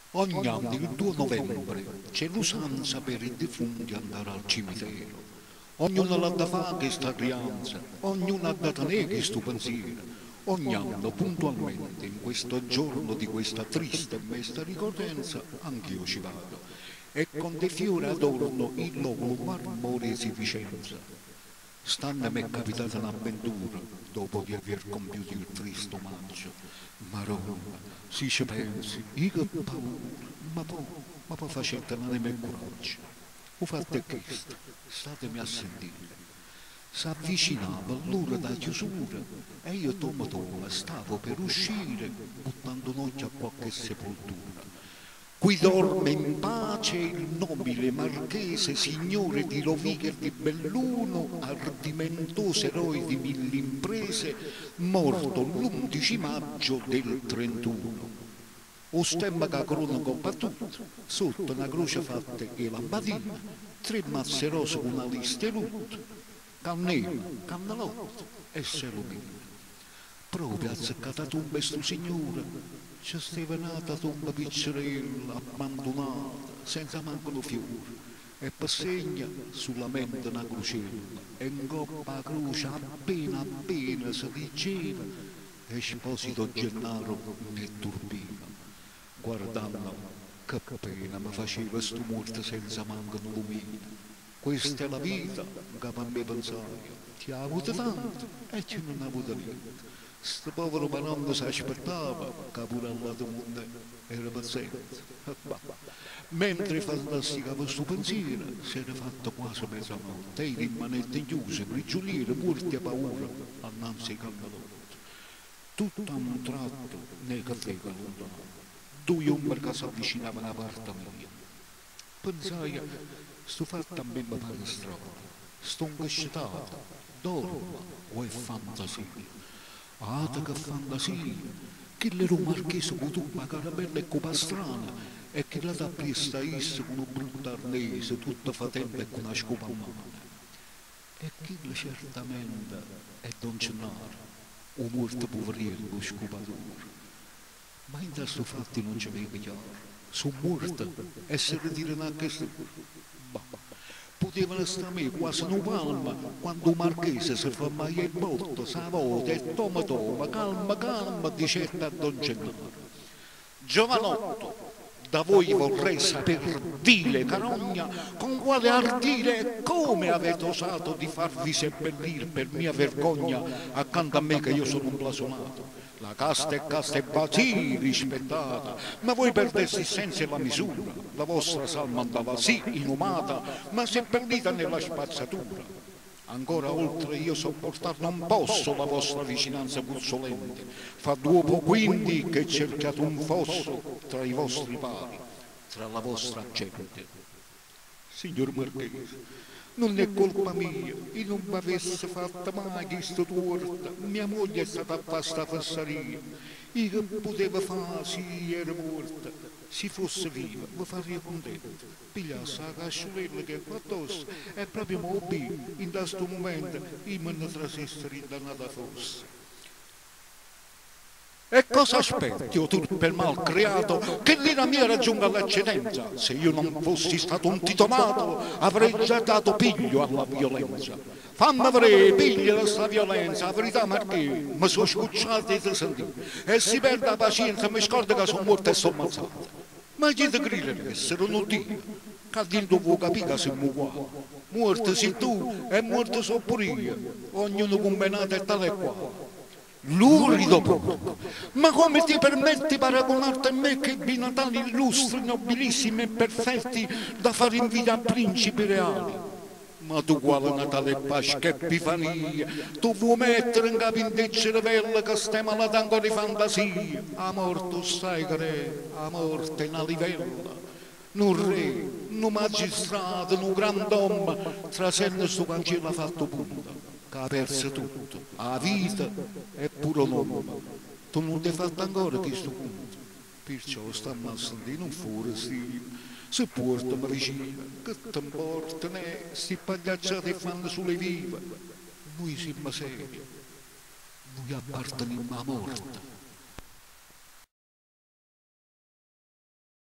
Ogni anno, il 2 novembre, c'è l'usanza per i defunti andare al cimitero. Ognuno l'ha da fare questa crianza, ognuno ha da tenere questo pensiero. Ogni anno, puntualmente, in questo giorno di questa triste e mesta ricorrenza, anch'io ci vado. E con dei fiori adorno il locolo marmoresi Vicenza. Stanno mi è capitata un'avventura dopo di aver compiuto il triste omaggio. Ma Roma, se ci pensi, io che paura, ma poi facete non ne coraggio. Ho fatto è questo, statemi a sentire. S'avvicinava l'ora da chiusura e io toma stavo per uscire buttando un occhio a qualche sepoltura. Qui dorme in pace il nobile marchese, signore di Rovighe e di Belluno, ardimentoso eroe di mille imprese, morto l'11 maggio del 31. O stemma che cronaco battuto, sotto una croce fatta e lampadina, tre mazze rose con una lista e lutto, cannella, cannelotto e selumina. Proprio azzeccata tomba sto signore, c'è stava nata tomba piccerella, abbandonata, senza manco lo fiore, e passegna sulla mente una crocella, e in coppa a croce appena si diceva, Esposito Gennaro nel turbino. Guardando, che pena mi faceva sto morto senza manco un lumino. Questa è la vita, che a me pensai, ti ha avuto tanto e ci non ha avuto niente. Sto povero manonno si aspettava che pure al lato mondo era paziente. Mentre fantasticava sto pensiero, si era fatto quasi mezzanotte e i rimanenti chiusi, prigionieri, morti a paura, annanzi ai cannellotti. Tutto a un tratto nel caffè che lontano, due ombre che si avvicinavano a parte mia. Pensai, sto fatto a me mi pare strano, sto incascettato, dormo o è fantasia? Ah, che fantasia! Che l'ero marchese con tutta carabella e copa strana e che la da presta issa con un brutto arnese, tutta fatenda e con una scopa a mano. E che certamente è Don Gennaro, un morto poverello scopadore. Ma in questo fatto non ci vedo chiaro. Sono morto e si ritirano a questo. Potevano stare quasi una palma quando il marchese si fa mai il botto, savote e toma, calma, dice a Don Gennaro. Giovanotto, da voi vorrei saper dire, carogna, con quale ardire e come avete osato di farvi seppellire per mia vergogna accanto a me che io sono un blasonato. La casta e basì rispettata, ma voi perdessi senza la misura, la vostra salma andava sì inumata, ma seppellita nella spazzatura. Ancora oltre io sopportar non posso la vostra vicinanza puzzolente, fa dopo quindi che cerchiate un fosso tra i vostri pari, tra la vostra gente. Signor Marchese, non è colpa mia, io non mi avesse fatta mai questo torto, mia moglie è stata appasta a fassaria, io che poteva fare se era morta, se fosse viva, mi farebbe contento, pigliasse la casciolella che è qua addosso e proprio mi in questo momento io me ne trasessero indannata fosse. E cosa aspetti, o turpe mal creato, che l'ira mia raggiunga l'eccedenza? Se io non fossi stato un titomato, avrei già dato piglio alla violenza. Fammi avere piglio da sta violenza, la verità perché mi sono scucciato di sentire. E si perde la pazienza, mi scorda che sono morto e sono ammazzato. Ma chi ti grida che essere un Dio? Che dentro può capire che siamo uguali. Morto sei tu e morto sono pure io. Ognuno combinato è tale e quale. Lurido porco, ma come ti permetti paragonarti a me che vi natali illustri, nobilissimi e perfetti da fare invidia a principi reali? Ma tu quale Natale e pace, che epifania, tu vuoi mettere in capo in te cervello che stai malato ancora di fantasia? A morte stai che a morte una livella, un re, un magistrato, un grand'uomo, trasenne sto cancello ha fatto punta. Che ha perso tutto, la vita e pure l'uomo. Tu non ti hai fatto ancora questo punto. Perciò stanno a sentire non fuori, si portano vicino, che ti portano, sti pagliacciati fanno sulle vive. Noi siamo seri, noi apparteniamo alla morte.